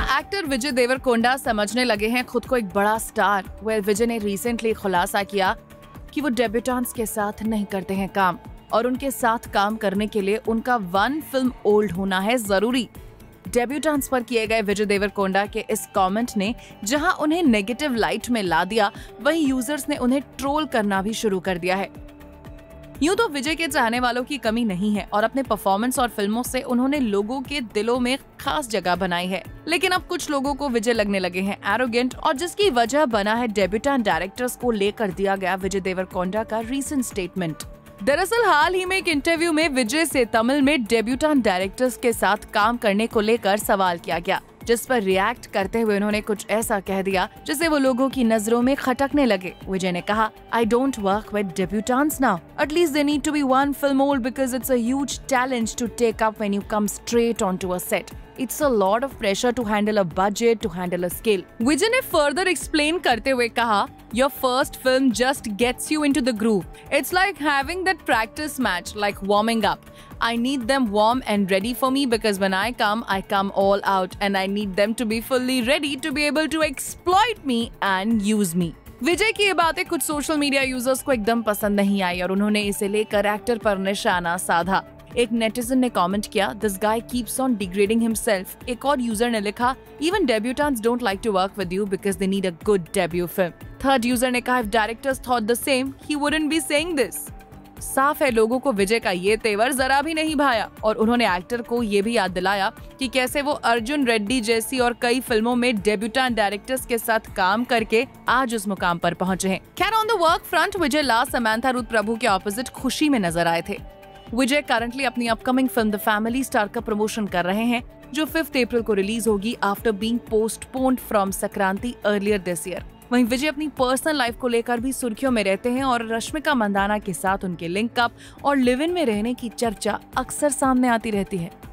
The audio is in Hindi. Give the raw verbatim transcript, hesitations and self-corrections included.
एक्टर विजय देवरकोंडा समझने लगे हैं खुद को एक बड़ा स्टार। वेल, विजय ने रिसेंटली खुलासा किया कि वो डेब्यूटेंट्स के साथ नहीं करते हैं काम और उनके साथ काम करने के लिए उनका वन फिल्म ओल्ड होना है जरूरी। डेब्यूटेंट्स पर किए गए विजय देवरकोंडा के इस कमेंट ने जहां उन्हें नेगेटिव लाइट में ला दिया, वहीं यूजर्स ने उन्हें ट्रोल करना भी शुरू कर दिया है। यूं तो विजय के चाहने वालों की कमी नहीं है और अपने परफॉर्मेंस और फिल्मों से उन्होंने लोगों के दिलों में खास जगह बनाई है, लेकिन अब कुछ लोगों को विजय लगने लगे हैं एरोगेंट, और जिसकी वजह बना है डेब्यूटेंट डायरेक्टर्स को लेकर दिया गया विजय देवरकोंडा का रीसेंट स्टेटमेंट। दरअसल हाल ही में एक इंटरव्यू में विजय से तमिल में डेब्यूटेंट डायरेक्टर्स के साथ काम करने को लेकर सवाल किया गया, जिस पर रिएक्ट करते हुए उन्होंने कुछ ऐसा कह दिया जिससे वो लोगों की नजरों में खटकने लगे। विजय ने कहा, I don't work with debutantes now, at least they need to be one film old because it's a huge challenge to take up when you come straight onto a set. It's a lot of pressure to handle a budget, to handle a scale. Vijay ने further explain करते हुए कहा, your first film just gets you into the groove. It's like having that practice match, like warming up. I need them warm and ready for me because when I come, I come all out and I need them to be fully ready to be able to exploit me and use me. विजय की ये बातें कुछ सोशल मीडिया यूजर्स को एकदम पसंद नहीं आई और उन्होंने इसे लेकर एक्टर पर निशाना साधा। एक नेटिजन ने कमेंट किया, this guy keeps on degrading himself. एक और यूजर ने लिखा, even debutantes don't like to work with you because they need a good debut film. Third user ने कहा, if directors thought the same he wouldn't be saying this. साफ है लोगों को विजय का ये तेवर जरा भी नहीं भाया और उन्होंने एक्टर को ये भी याद दिलाया कि कैसे वो अर्जुन रेड्डी जैसी और कई फिल्मों में डेब्यूटेंट डायरेक्टर्स के साथ काम करके आज उस मुकाम पर पहुंचे हैं। खैर, on the work front Vijay last Samantha Ruth Prabhu के ऑपोजिट खुशी में नजर आए थे। विजय करंटली अपनी upcoming film the family star का प्रमोशन कर रहे हैं, जो फिफ्थ अप्रैल को रिलीज होगी after being postponed from Sankranti earlier this year. वहीं विजय अपनी पर्सनल लाइफ को लेकर भी सुर्खियों में रहते हैं और रश्मिका मंदाना के साथ उनके लिंक अप और लिव इन में रहने की चर्चा अक्सर सामने आती रहती है।